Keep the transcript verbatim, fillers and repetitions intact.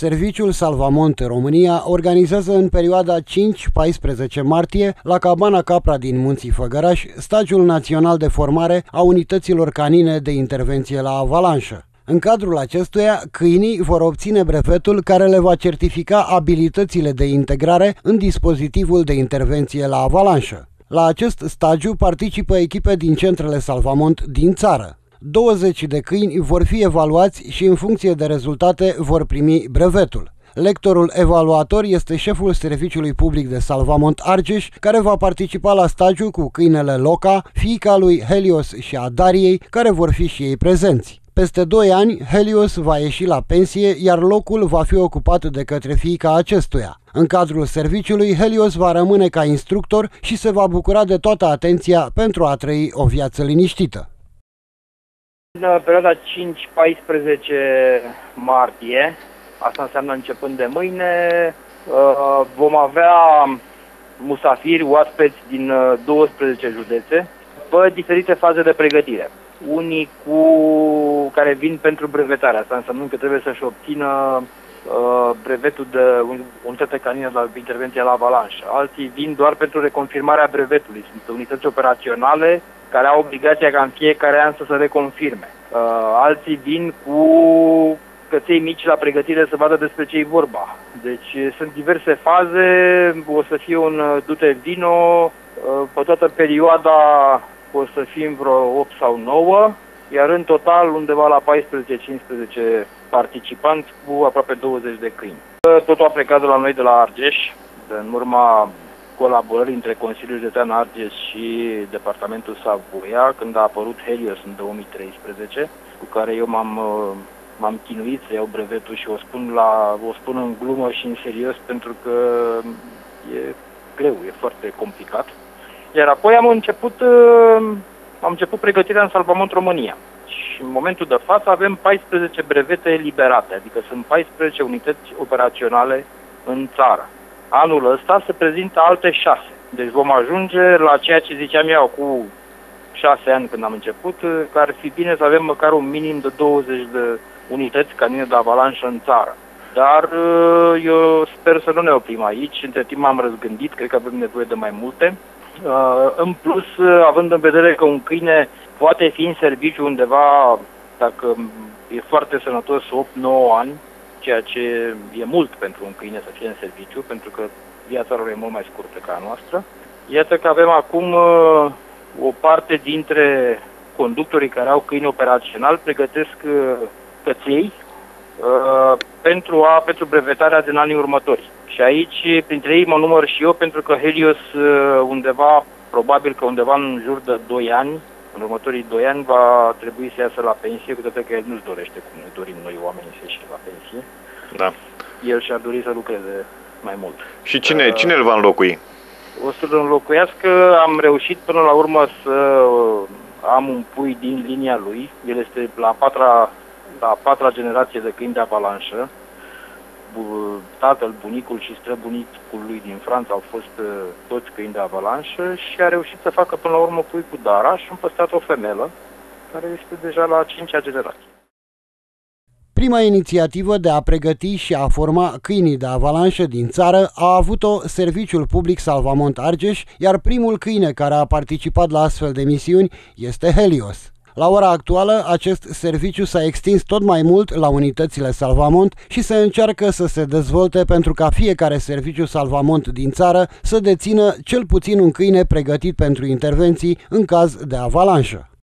Serviciul Salvamont România organizează în perioada cinci paisprezece martie la Cabana Capra din Munții Făgăraș stagiul național de formare a unităților canine de intervenție la avalanșă. În cadrul acestuia, câinii vor obține brevetul care le va certifica abilitățile de integrare în dispozitivul de intervenție la avalanșă. La acest stagiu participă echipe din centrele Salvamont din țară. douăzeci de câini vor fi evaluați și în funcție de rezultate vor primi brevetul. Lectorul evaluator este șeful Serviciului Public de Salvamont Argeș, care va participa la stagiu cu câinele Loca, fiica lui Helios și a Dariei, care vor fi și ei prezenți. Peste doi ani, Helios va ieși la pensie, iar locul va fi ocupat de către fiica acestuia. În cadrul serviciului, Helios va rămâne ca instructor și se va bucura de toată atenția pentru a trăi o viață liniștită. În perioada cinci paisprezece martie, asta înseamnă începând de mâine, vom avea musafiri, oaspeți din douăsprezece județe, pe diferite faze de pregătire. Unii cu care vin pentru brevetare, asta înseamnă că trebuie să-și obțină uh, brevetul de unitate canină la intervenție la avalanșă. Alții vin doar pentru reconfirmarea brevetului. Sunt unități operaționale care au obligația ca în fiecare an să se reconfirme. Uh, alții vin cu căței mici la pregătire să vadă despre ce e vorba. Deci sunt diverse faze, o să fie un du-te vino, uh, pe toată perioada o să fim vreo opt sau nouă, iar în total undeva la paisprezece cincisprezece participanți cu aproape douăzeci de câini. Totul a plecat de la noi de la Argeș, în urma colaborării între Consiliul Județean Argeș și Departamentul Savoia, când a apărut Helios în două mii treisprezece, cu care eu m-am m-am chinuit să iau brevetul și o spun, la, o spun în glumă și în serios pentru că e greu, e foarte complicat. Iar apoi am început, am început pregătirea în Salvamont România. Și în momentul de față avem paisprezece brevete eliberate, adică sunt paisprezece unități operaționale în țară. Anul ăsta se prezintă alte șase. Deci vom ajunge la ceea ce ziceam eu cu șase ani când am început, că ar fi bine să avem măcar un minim de douăzeci de unități canine de avalanșă în țară. Dar eu sper să nu ne oprim aici. Între timp m-am răzgândit, cred că avem nevoie de mai multe. Uh, în plus, uh, având în vedere că un câine poate fi în serviciu undeva, dacă e foarte sănătos, opt nouă ani, ceea ce e mult pentru un câine să fie în serviciu, pentru că viața lor e mult mai scurtă ca a noastră. Iată că avem acum uh, o parte dintre conductorii care au câini operațional pregătesc uh, căței uh, pentru, a, pentru brevetarea din anii următori. Și aici, printre ei, mă număr și eu, pentru că Helios undeva, probabil că undeva în jur de doi ani, în următorii doi ani, va trebui să iasă la pensie, cu toate că el nu-și dorește, cum ne dorim noi oamenii, să ieși la pensie. Da. El și-ar dori să lucreze mai mult. Și cine, uh, cine îl va înlocui? O să-l înlocuiască. Am reușit până la urmă să am un pui din linia lui. El este la a patra, la a patra generație de câini de avalanșă. Tatăl, bunicul și străbunicul lui din Franța au fost uh, toți câini de avalanșă și a reușit să facă până la urmă pui cu Dara și am păstrat o femelă care este deja la a cincea generație. Prima inițiativă de a pregăti și a forma câinii de avalanșă din țară a avut-o Serviciul Public Salvamont Argeș, iar primul câine care a participat la astfel de misiuni este Helios. La ora actuală, acest serviciu s-a extins tot mai mult la unitățile Salvamont și se încearcă să se dezvolte pentru ca fiecare serviciu Salvamont din țară să dețină cel puțin un câine pregătit pentru intervenții în caz de avalanșă.